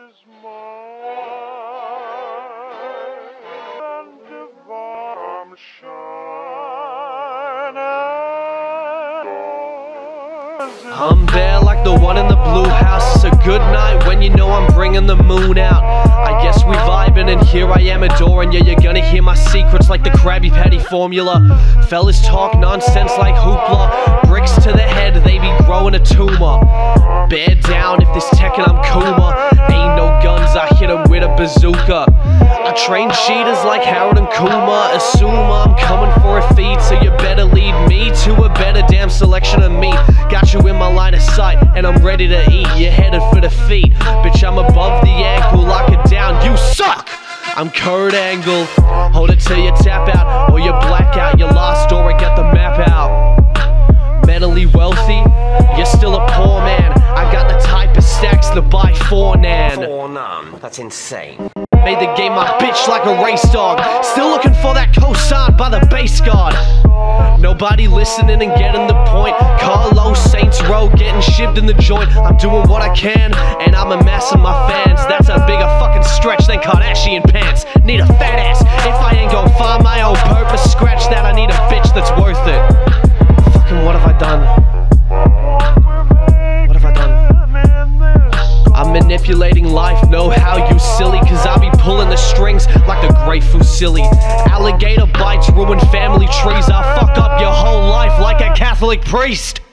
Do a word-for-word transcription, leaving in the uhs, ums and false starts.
is mine, and divine shine. I'm there like the one in the blue house. It's a good night when you know I'm bringing the moon out. I guess we vibing and here I am adoring you. You're gonna hear my secrets like the Krabby Patty formula. Fellas talk nonsense like hoopla. Bricks to the head, they be growing a tumor. Bear down if this tech and I'm KUMA. Ain't no guns, I hit 'em with a bazooka. I train cheaters like Harold and KUMA. Assume I'm coming for a feed, so you better lead me to a better damn selection of meat. Got you in my line of sight, and I'm ready to eat. You're headed for the feet. Bitch, I'm above the ankle, lock it down, you suck! I'm Kurt Angle. Hold it till you tap out, or you black out. You're lost, or I get the map out. Mentally wealthy, you're still a poor man. I got the type of stacks to buy four nan. Four none, that's insane. Made the game my bitch like a race dog. Still looking for that cosign by the base guard. Nobody listening and getting the point. Carlos, Saints Row, getting shivved in the joint. I'm doing what I can, and I'm amassing my fans. That's a bigger fucking stretch than Kardashian pants. Need a fat ass if I ain't gon' find my own purpose. Scratch that, I need a bitch that's worth it. Fucking what have I done? What have I done? I'm manipulating life, know how you silly. Cause I be pulling the strings like the great Fusilli. Alligator bites ruin family trees. I fuck up your whole life like a Catholic priest.